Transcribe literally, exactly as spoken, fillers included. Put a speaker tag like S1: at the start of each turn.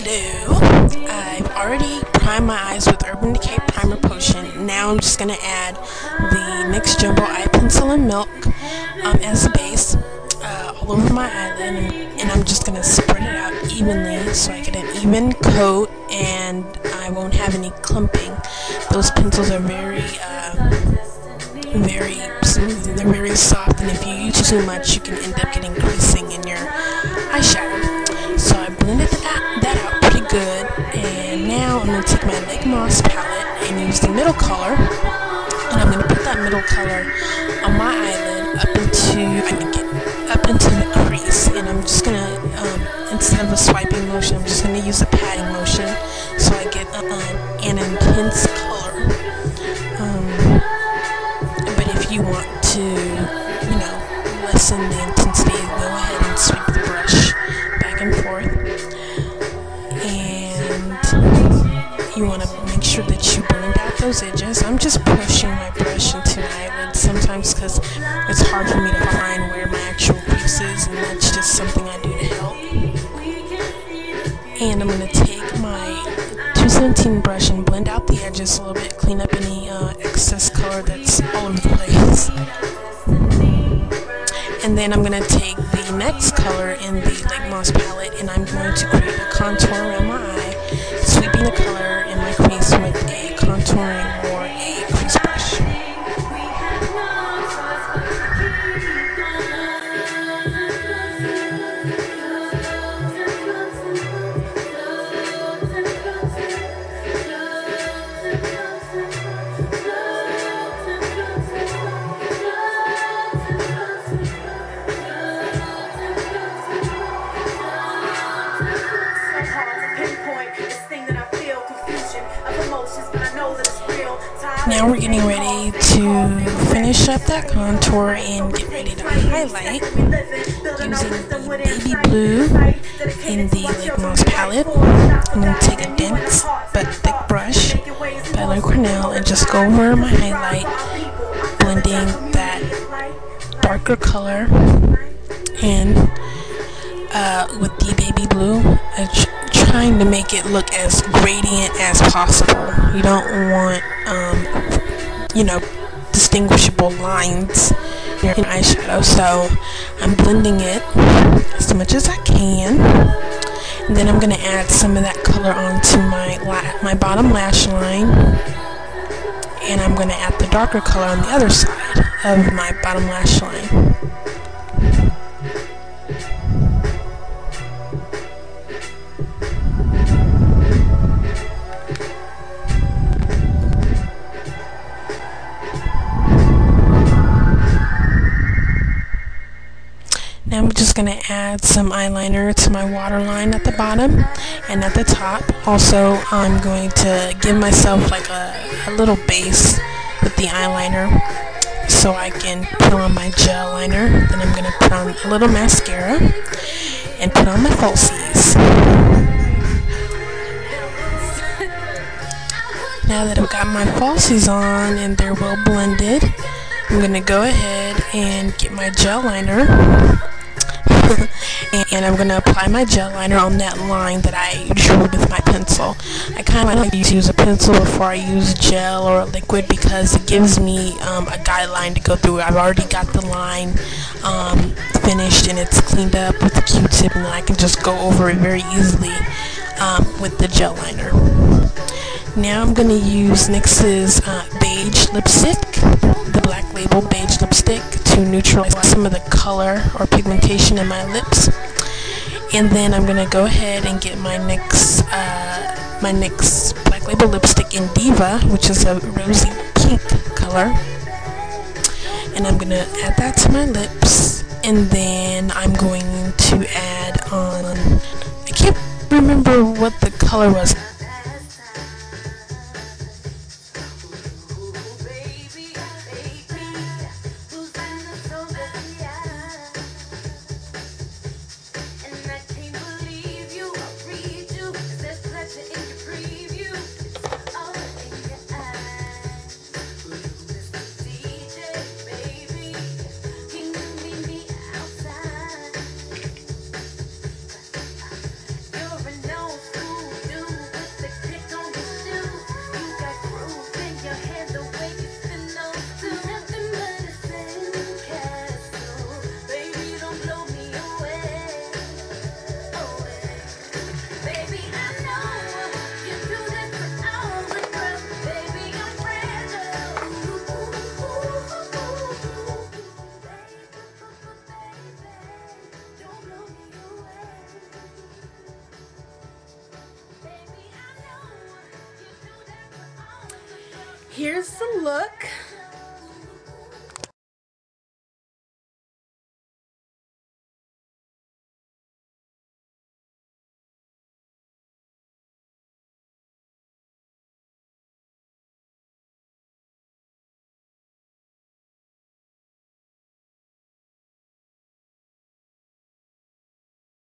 S1: Hello. I've already primed my eyes with Urban Decay Primer Potion. Now I'm just going to add the NYX Jumbo Eye Pencil and Milk um, as a base uh, all over my eyelid, and, and I'm just going to spread it out evenly so I get an even coat and I won't have any clumping. Those pencils are very, uh, very smooth and they're very soft, and if you use too much you can end up getting creasing in your eyeshadow. So I blended that, that out pretty good, and now I'm going to take my Lake Moss palette and use the middle color, and I'm going to put that middle color on my eyelid up into, I mean, get up into the crease, and I'm just going to, um, instead of a swiping motion, I'm just going to use a patting motion so I get uh, uh, an intense color. Um, but if you want to, you know, lessen the intensity, go ahead and sweep the brush back and forth, and you want to make sure that you blend out those edges. I'm just pushing my brush into my eyelid sometimes because it's hard for me to find where my actual crease is, and that's just something I do to help. And I'm going to take my two seventeen brush and blend out the edges a little bit, clean up any uh, excess color that's all over the place. And then I'm going to take the next color in the Lake Moss palette, and I'm going to create a contour around my eye, sweeping the color in my crease with a contouring or a crease brush. Now we're getting ready to finish up that contour and get ready to highlight using the baby blue in the Lake Moss palette. I'm going to take a dense but thick brush by LooK and just go over my highlight, blending that darker color in uh, with the baby blue, uh, trying to make it look as gradient as possible. You don't want, um, you know, distinguishable lines in your eyeshadow, so I'm blending it as much as I can. And then I'm going to add some of that color onto my la my bottom lash line, and I'm going to add the darker color on the other side of my bottom lash line. Now I'm just going to add some eyeliner to my waterline at the bottom and at the top. Also, I'm going to give myself like a, a little base with the eyeliner so I can put on my gel liner. Then I'm going to put on a little mascara and put on my falsies. Now that I've got my falsies on and they're well blended, I'm going to go ahead and get my gel liner. And I'm going to apply my gel liner on that line that I drew with my pencil. I kind of like to use a pencil before I use gel or a liquid because it gives me um, a guideline to go through. I've already got the line um, finished and it's cleaned up with the Q-tip, and then I can just go over it very easily um, with the gel liner. Now I'm going to use NYX's uh, beige lipstick, the Black Label beige lipstick, to neutralize some of the color or pigmentation in my lips. And then I'm going to go ahead and get my NYX, uh, my NYX Black Label lipstick in Diva, which is a rosy pink color. And I'm going to add that to my lips. And then I'm going to add on, I can't remember what the color was. Here's the look.